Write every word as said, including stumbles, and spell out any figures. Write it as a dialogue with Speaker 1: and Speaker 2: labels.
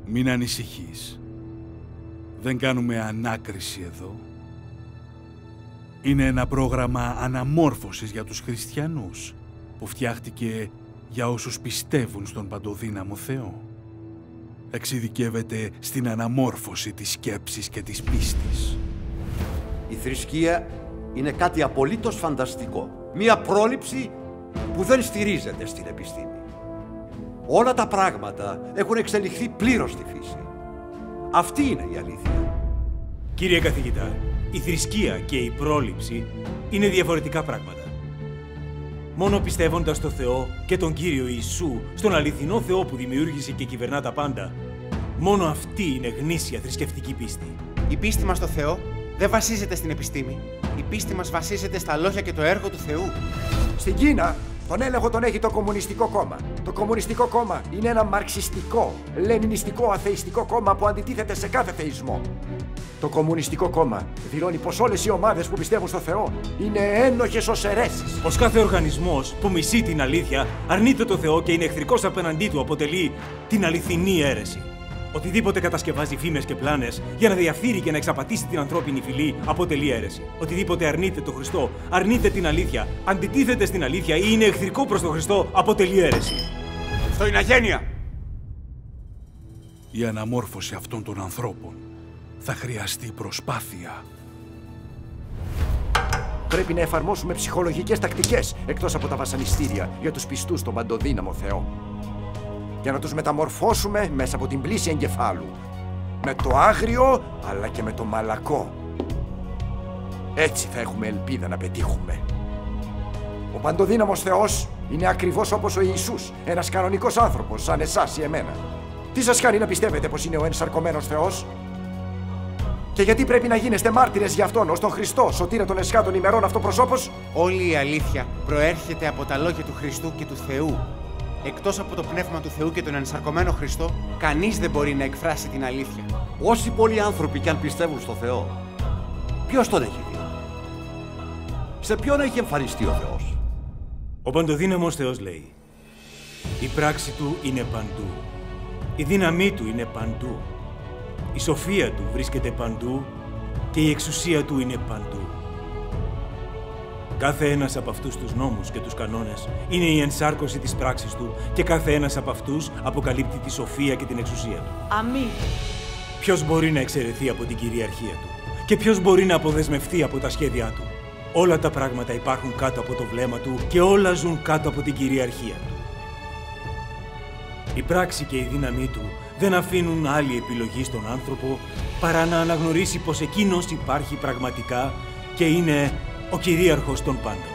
Speaker 1: Μην ανησυχείς. Δεν κάνουμε ανάκριση εδώ. Είναι ένα πρόγραμμα αναμόρφωσης για τους χριστιανούς που φτιάχτηκε για όσους πιστεύουν στον παντοδύναμο Θεό. Εξειδικεύεται στην αναμόρφωση της σκέψης και της πίστης.
Speaker 2: Η θρησκεία είναι κάτι απολύτως φανταστικό. Μία πρόληψη που δεν στηρίζεται στην επιστήμη. Όλα τα πράγματα έχουν εξελιχθεί πλήρως στη φύση. Αυτή είναι η αλήθεια.
Speaker 3: Κύριε καθηγητά, η θρησκεία και η πρόληψη είναι διαφορετικά πράγματα. Μόνο πιστεύοντας στο Θεό και τον Κύριο Ιησού, στον αληθινό Θεό που δημιούργησε και κυβερνά τα πάντα, μόνο αυτή είναι γνήσια θρησκευτική πίστη.
Speaker 4: Η πίστη μας στο Θεό δεν βασίζεται στην επιστήμη. Η πίστη μας βασίζεται στα λόγια και το έργο του Θεού.
Speaker 5: Στην Κίνα τον έλεγχο τον έχει το Κομμουνιστικό Κόμμα. Το Κομμουνιστικό Κόμμα είναι ένα μαρξιστικό, λενινιστικό, αθεϊστικό κόμμα που αντιτίθεται σε κάθε θεϊσμό. Το Κομμουνιστικό Κόμμα δηλώνει πως όλες οι ομάδες που πιστεύουν στο Θεό είναι ένοχες ως αιρέσεις.
Speaker 3: Πως κάθε οργανισμός που μισεί την αλήθεια, αρνείται το Θεό και είναι εχθρικός απέναντί του, αποτελεί την αληθινή αίρεση. Οτιδήποτε κατασκευάζει φήμες και πλάνες για να διαφθείρει και να εξαπατήσει την ανθρώπινη φυλή αποτελεί αίρεση. Οτιδήποτε αρνείται τον Χριστό, αρνείται την αλήθεια, αντιτίθεται στην αλήθεια ή είναι εχθρικό προς τον Χριστό, αποτελεί αίρεση.
Speaker 4: Αυτό είναι αγένεια!
Speaker 1: Η αναμόρφωση αυτών των ανθρώπων θα χρειαστεί προσπάθεια.
Speaker 5: Πρέπει να εφαρμόσουμε ψυχολογικές τακτικές εκτός από τα βασανιστήρια για τους πιστούς στον παντοδύναμο Θεό. Για να τους μεταμορφώσουμε μέσα από την πλήση εγκεφάλου. Με το άγριο, αλλά και με το μαλακό. Έτσι θα έχουμε ελπίδα να πετύχουμε. Ο παντοδύναμος Θεός είναι ακριβώς όπως ο Ιησούς, ένας κανονικός άνθρωπος, σαν εσάς ή εμένα. Τι σας κάνει να πιστεύετε πως είναι ο ενσαρκωμένος Θεός? Και γιατί πρέπει να γίνεστε μάρτυρες για Αυτόν, ως τον Χριστό, σωτήρα των εσχάτων ημερών αυτοπροσώπως?
Speaker 4: Όλη η αλήθεια προέρχεται από τα λόγια του Χριστού και του Θεού. Εκτός από το Πνεύμα του Θεού και τον ενσαρκωμένο Χριστό, κανείς δεν μπορεί να εκφράσει την αλήθεια.
Speaker 2: Όσοι πολλοί άνθρωποι κι αν πιστεύουν στο Θεό, ποιος τον έχει δει? Σε ποιον έχει εμφανιστεί ο Θεός?
Speaker 3: Ο παντοδύναμος Θεός λέει: η πράξη Του είναι παντού. Η δύναμή Του είναι παντού. Η σοφία Του βρίσκεται παντού και η εξουσία Του είναι παντού. Κάθε ένας από αυτούς τους νόμους και τους κανόνες είναι η ενσάρκωση της πράξης Του και κάθε ένας από αυτούς αποκαλύπτει τη σοφία και την εξουσία Του.
Speaker 6: Αμήν.
Speaker 3: Ποιος μπορεί να εξαιρεθεί από την κυριαρχία Του και ποιος μπορεί να αποδεσμευτεί από τα σχέδιά Του? Όλα τα πράγματα υπάρχουν κάτω από το βλέμμα Του και όλα ζουν κάτω από την κυριαρχία Του. Η πράξη και η δύναμή Του δεν αφήνουν άλλη επιλογή στον άνθρωπο παρά να αναγνωρίσει πως Εκείνος υπάρχει πραγματικά και είναι ο κυρίαρχος των πάντων.